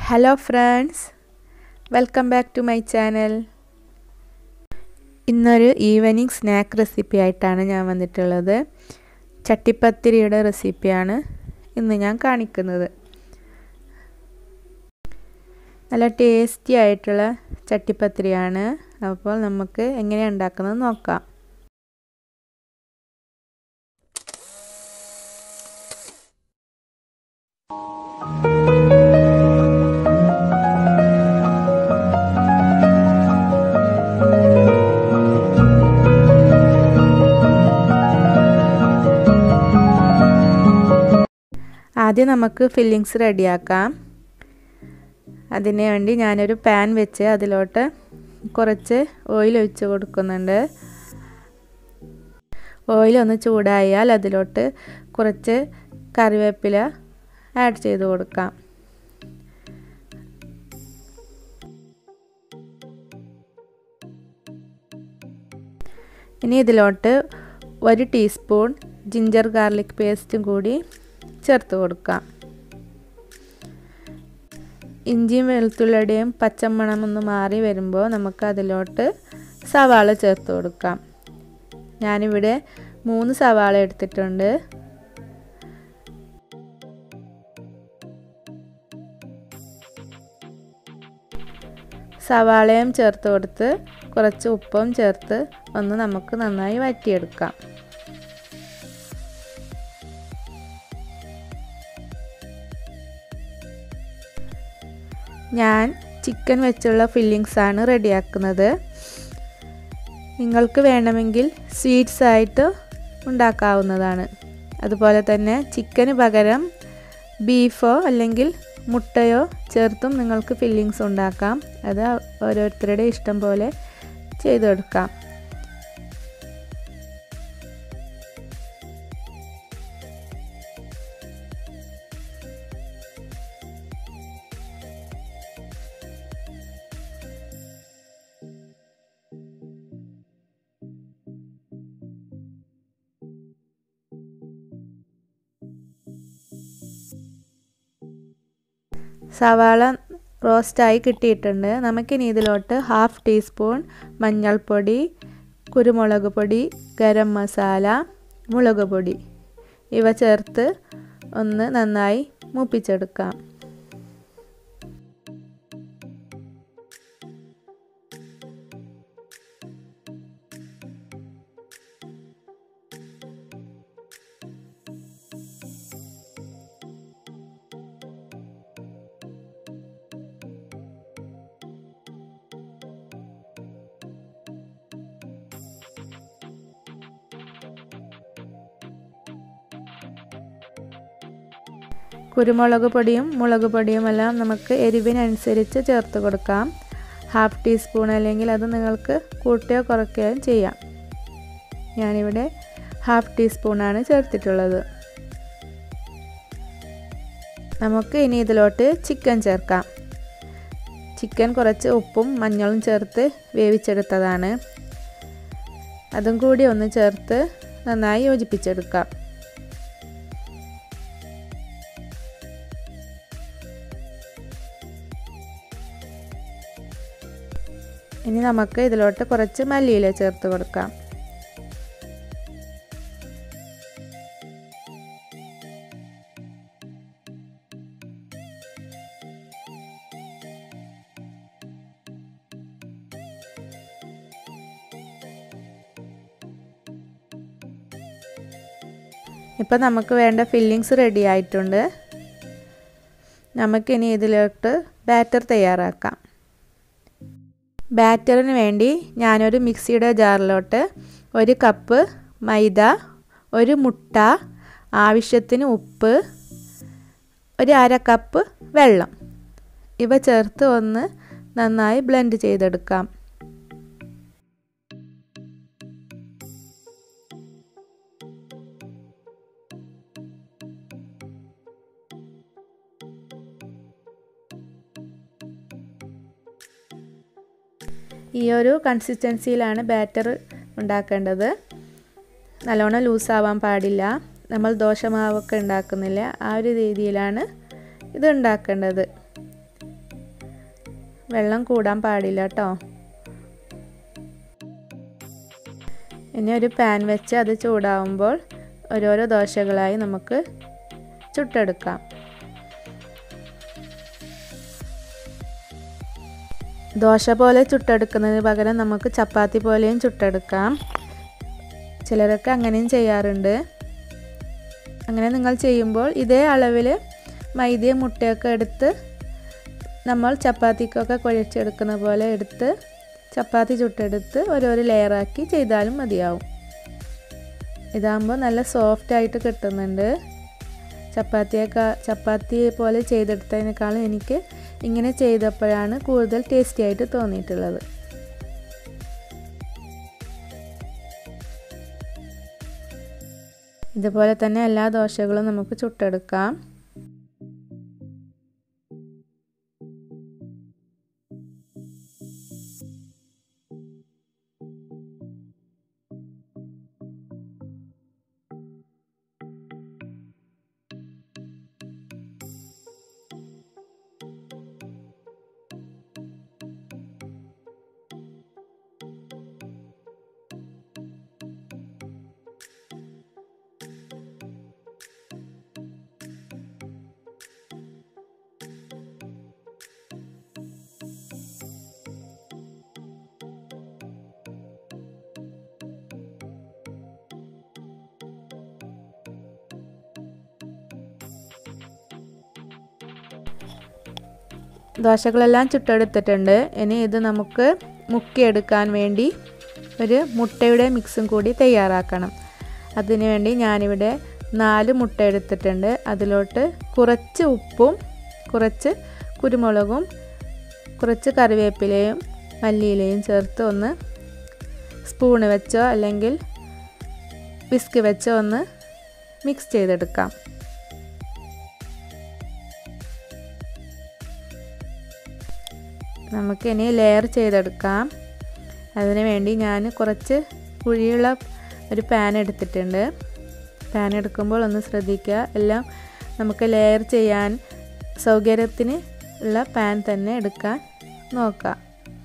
Hello friends, welcome back to my channel. ഇന്നൊരു evening snack recipe ആയിട്ടാണ് ഞാൻ വന്നിട്ടുള്ളത്. ചട്ടിപ്പത്തിരിയുടെ റെസിപ്പിയാണ് ഇന്ന് ഞാൻ കാണിക്കുന്നത്. നല്ല ടേസ്റ്റി ആയിട്ടുള്ള ചട്ടിപ്പത്തിരിയാണ്. അപ്പോൾ നമുക്ക് എങ്ങനെയാണ് ഉണ്ടാക്കുന്നത് നോക്കാം. ആദ്യം നമുക്ക് ഫില്ലിങ്സ് റെഡിയാക്കാം. അതിന് വേണ്ടി ഞാനൊരു പാൻ വെച്ച് അതിലോട്ട് കുറച്ച് ഓയിൽ ഒഴിച്ച് കൊടുക്കുന്നുണ്ട്. ഓയിൽ ഒന്ന് ചൂടായാൽ അതിലോട്ട് കുറച്ച് കറിവേപ്പില ആഡ് ചെയ്ത് കൊടുക്കാം. ഇനി ഇതിലോട്ട് 1 ടീസ്പൂൺ ജിഞ്ചർ ഗാർലിക് പേസ്റ്റും കൂടി ചേർത്ത് കൊടുക്കാം. ഇഞ്ചിയും വെളുത്തുള്ളിയുടെയും പച്ചമണം ഒന്ന് മാറി വരുമ്പോൾ നമുക്ക് അതിലോട്ട് സവാള ചേർത്ത് കൊടുക്കാം. ഞാനിവിടെ 3 സവാള എടുത്തിട്ടുണ്ട്. സവാളയും ചേർത്ത് കൊടുത്ത് കുറച്ച് ഉപ്പും ചേർത്ത് ഒന്ന് നമുക്ക് നന്നായി വഴറ്റിയെടുക്കാം. ഞാൻ ചിക്കൻ വെച്ചുള്ള ഫില്ലിങ്സ് ആണ് റെഡിയാക്കുന്നത്. നിങ്ങൾക്ക് വേണമെങ്കിൽ സ്വീറ്റ്സ് ആയിട്ട് ഉണ്ടാക്കാവുന്നതാണ്. അതുപോലെ തന്നെ ചിക്കന് പകരം ബീഫോ അല്ലെങ്കിൽ മുട്ടയോ ചേർത്തും നിങ്ങൾക്ക് ഫില്ലിങ്സ് ഉണ്ടാക്കാം. അത് ഓരോരുത്തരുടെ ഇഷ്ടം പോലെ ചെയ്തെടുക്കാം. സവാള റോസ്റ്റായി കിട്ടിയിട്ടുണ്ട്. നമുക്കിനി ഇതിലോട്ട് 1/2 ടീസ്പൂൺ മഞ്ഞൾപ്പൊടി, കുരുമുളക് പൊടി, ഗരം മസാല, മുളക് പൊടി ഇവ ചേർത്ത് ഒന്ന് നന്നായി മൂപ്പിച്ചെടുക്കാം. കുരുമുളക് പൊടിയും മുളക് പൊടിയും എല്ലാം നമുക്ക് എരിവിനനുസരിച്ച് ചേർത്ത് കൊടുക്കാം. 1/2 ടീസ്പൂൺ അല്ലെങ്കിൽ അത് നിങ്ങൾക്ക് കൂട്ടുകയോ കുറയ്ക്കുകയോ ചെയ്യാം. ഞാനിവിടെ 1/2 ടീസ്പൂണാണ് ചേർത്തിട്ടുള്ളത്. നമുക്ക് ഇനി ഇതിലോട്ട് ചിക്കൻ ചേർക്കാം. ചിക്കൻ കുറച്ച് ഉപ്പും മഞ്ഞളും ചേർത്ത് വേവിച്ചെടുത്തതാണ്. അതും കൂടി ഒന്ന് ചേർത്ത് നന്നായി യോജിപ്പിച്ചെടുക്കാം. ഇനി നമുക്ക് ഇതിലോട്ട് കുറച്ച് മല്ലിയില ചേർത്ത് കൊടുക്കാം. ഇപ്പോൾ നമുക്ക് വേണ്ട ഫില്ലിങ്സ് റെഡി ആയിട്ടുണ്ട്. നമുക്കിനി ഇതിലോട്ട് ബാറ്റർ തയ്യാറാക്കാം. ബാറ്ററിന് വേണ്ടി ഞാനൊരു മിക്സിയുടെ ജാറിലോട്ട് 1 കപ്പ് മൈദ, 1 മുട്ട, ആവശ്യത്തിന് ഉപ്പ്, 1/2 കപ്പ് വെള്ളം ഇവ ചേർത്ത് ഒന്ന് നന്നായി ബ്ലെൻഡ് ചെയ്തെടുക്കാം. ഈ ഒരു കൺസിസ്റ്റൻസിയിലാണ് ബാറ്റർ ഉണ്ടാക്കേണ്ടത്. നല്ലോണം ലൂസാവാൻ പാടില്ല. നമ്മൾ ദോശമാവൊക്കെ ഉണ്ടാക്കുന്നില്ല ആ ഒരു രീതിയിലാണ് ഇത് ഉണ്ടാക്കേണ്ടത്. വെള്ളം കൂടാൻ പാടില്ല കേട്ടോ. ഇനി ഒരു പാൻ വെച്ച് അത് ചൂടാവുമ്പോൾ ഓരോരോ ദോശകളായി നമുക്ക് ചുട്ടെടുക്കാം. ദോശ പോലെ ചുട്ടെടുക്കുന്നതിന് പകരം നമുക്ക് ചപ്പാത്തി പോലെയും ചുട്ടെടുക്കാം. ചിലരൊക്കെ അങ്ങനെയും ചെയ്യാറുണ്ട്. അങ്ങനെ നിങ്ങൾ ചെയ്യുമ്പോൾ ഇതേ അളവിൽ മൈദയും മുട്ടയൊക്കെ എടുത്ത് നമ്മൾ ചപ്പാത്തിക്കൊക്കെ കുഴച്ചെടുക്കുന്ന പോലെ എടുത്ത് ചപ്പാത്തി ചുട്ടെടുത്ത് ഓരോരോ ലെയറാക്കി ചെയ്താലും മതിയാവും. ഇതാകുമ്പോൾ നല്ല സോഫ്റ്റായിട്ട് കിട്ടുന്നുണ്ട്. ചപ്പാത്തി പോലെ ചെയ്തെടുത്തതിനേക്കാളും എനിക്ക് ഇങ്ങനെ ചെയ്തപ്പോഴാണ് കൂടുതൽ ടേസ്റ്റി ആയിട്ട് തോന്നിയിട്ടുള്ളത്. ഇതുപോലെ തന്നെ എല്ലാ ദോശകളും നമുക്ക് ചുട്ടെടുക്കാം. ദോശകളെല്ലാം ചുട്ടെടുത്തിട്ടുണ്ട്. ഇനി ഇത് നമുക്ക് മുക്കിയെടുക്കാൻ വേണ്ടി ഒരു മുട്ടയുടെ മിക്സും കൂടി തയ്യാറാക്കണം. അതിനുവേണ്ടി ഞാനിവിടെ 4 മുട്ട എടുത്തിട്ടുണ്ട്. അതിലോട്ട് കുറച്ച് ഉപ്പും കുറച്ച് കുരുമുളകും കുറച്ച് കറിവേപ്പിലയും മല്ലിയിലയും ചേർത്ത് ഒന്ന് സ്പൂണ് വെച്ചോ അല്ലെങ്കിൽ വിസ്ക് വെച്ചോ ഒന്ന് മിക്സ് ചെയ്തെടുക്കാം. നമുക്കിനി ലെയർ ചെയ്തെടുക്കാം. അതിനു വേണ്ടി ഞാൻ കുറച്ച് കുഴിയുള്ള ഒരു പാൻ എടുത്തിട്ടുണ്ട്. പാൻ എടുക്കുമ്പോൾ ഒന്ന് ശ്രദ്ധിക്കുക, എല്ലാം നമുക്ക് ലെയർ ചെയ്യാൻ സൗകര്യത്തിന് ഉള്ള പാൻ തന്നെ എടുക്കാൻ നോക്കാം.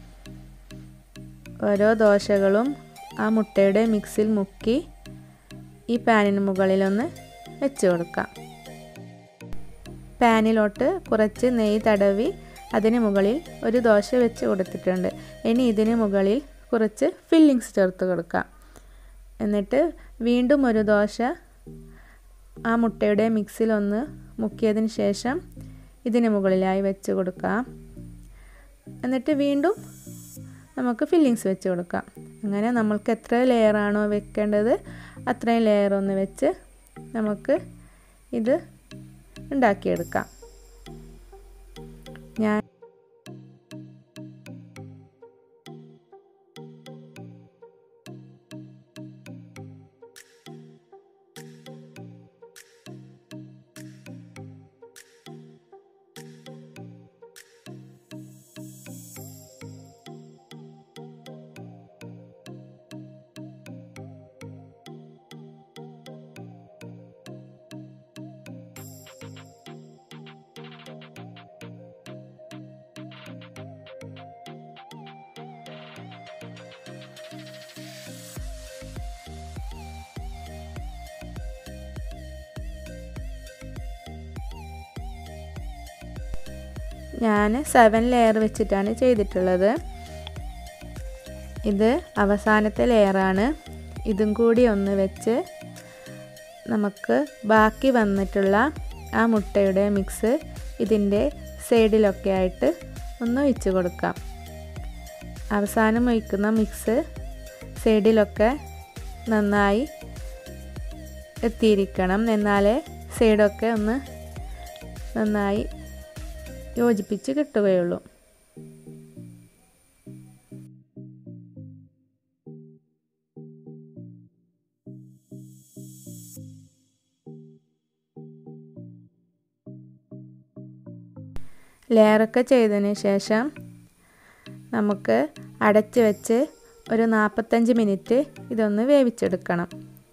ഓരോ ദോശകളും ആ മുട്ടയുടെ മിക്സിൽ മുക്കി ഈ പാനിന് മുകളിലൊന്ന് വെച്ച് കൊടുക്കാം. പാനിലോട്ട് കുറച്ച് നെയ്യ് തടവി അതിന് മുകളിൽ ഒരു ദോശ വെച്ച് കൊടുത്തിട്ടുണ്ട്. ഇനി ഇതിന് മുകളിൽ കുറച്ച് ഫില്ലിങ്സ് ചേർത്ത് കൊടുക്കാം. എന്നിട്ട് വീണ്ടും ഒരു ദോശ ആ മുട്ടയുടെ മിക്സിൽ ഒന്ന് മുക്കിയതിന് ശേഷം ഇതിന് മുകളിലായി വെച്ച് കൊടുക്കാം. എന്നിട്ട് വീണ്ടും നമുക്ക് ഫില്ലിങ്സ് വെച്ച് കൊടുക്കാം. അങ്ങനെ നമ്മൾക്ക് എത്ര ലെയറാണോ വെക്കേണ്ടത് അത്രയും ലെയർ ഒന്ന് വെച്ച് നമുക്ക് ഇത് ഉണ്ടാക്കിയെടുക്കാം. ഞാൻ ഞാൻ 7 ലെയർ വെച്ചിട്ടാണ് ചെയ്തിട്ടുള്ളത്. ഇത് അവസാനത്തെ ലെയറാണ്. ഇതും കൂടി ഒന്ന് വെച്ച് നമുക്ക് ബാക്കി വന്നിട്ടുള്ള ആ മുട്ടയുടെ മിക്സ് ഇതിൻ്റെ സൈഡിലൊക്കെ ആയിട്ട് ഒന്ന് ഒഴിച്ച് കൊടുക്കാം. അവസാനം ഒഴിക്കുന്ന മിക്സ് സൈഡിലൊക്കെ നന്നായി എത്തിയിരിക്കണം. എന്നാലേ സൈഡൊക്കെ ഒന്ന് നന്നായി യോജിപ്പിച്ച് കിട്ടുകയുള്ളൂ. ലെയറൊക്കെ ചെയ്തതിന് ശേഷം നമുക്ക് അടച്ച് വെച്ച് ഒരു 45 മിനിറ്റ് ഇതൊന്ന് വേവിച്ചെടുക്കണം.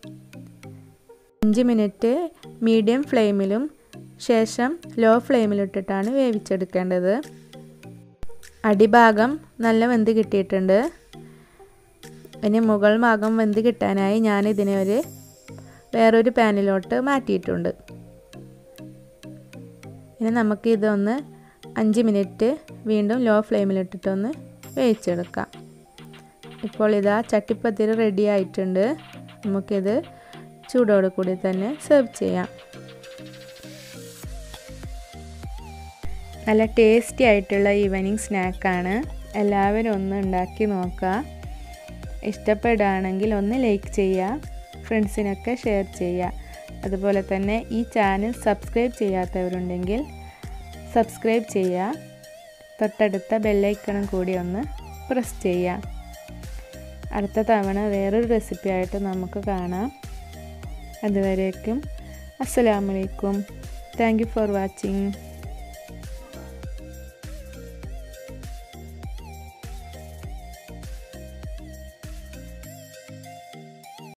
5 മിനിറ്റ് മീഡിയം ഫ്ലെയിമിലും ശേഷം ലോ ഫ്ലെയിമിലിട്ടിട്ടാണ് വേവിച്ചെടുക്കേണ്ടത്. അടിഭാഗം നല്ല വെന്ത് കിട്ടിയിട്ടുണ്ട്. ഇനി മുകൾ ഭാഗം വെന്ത് കിട്ടാനായി ഞാനിതിനെ വേറൊരു പാനിലോട്ട് മാറ്റിയിട്ടുണ്ട്. ഇനി നമുക്ക് ഇതൊന്ന് 5 മിനിറ്റ് വീണ്ടും ലോ ഫ്ലെയിമിലിട്ടിട്ടൊന്ന് വേവിച്ചെടുക്കാം. ഇപ്പോൾ ഇതാ ചട്ടിപ്പത്തിരി റെഡി ആയിട്ടുണ്ട്. നമുക്കിത് ചൂടോട് കൂടി തന്നെ സെർവ് ചെയ്യാം. നല്ല ടേസ്റ്റി ആയിട്ടുള്ള ഈവനിങ് സ്നാക്കാണ്. എല്ലാവരും ഒന്ന് ഉണ്ടാക്കി നോക്കുക. ഇഷ്ടപ്പെടുകയാണെങ്കിൽ ഒന്ന് ലൈക്ക് ചെയ്യുക, ഫ്രണ്ട്സിനൊക്കെ ഷെയർ ചെയ്യുക. അതുപോലെ തന്നെ ഈ ചാനൽ സബ്സ്ക്രൈബ് ചെയ്യാത്തവരുണ്ടെങ്കിൽ സബ്സ്ക്രൈബ് ചെയ്യുക. തൊട്ടടുത്ത ബെല്ലൈക്കണും കൂടി ഒന്ന് പ്രസ് ചെയ്യുക. അടുത്ത തവണ വേറൊരു റെസിപ്പി ആയിട്ട് നമുക്ക് കാണാം. അതുവരേക്കും അസ്സലാമു അലൈക്കും. Thank you for watching.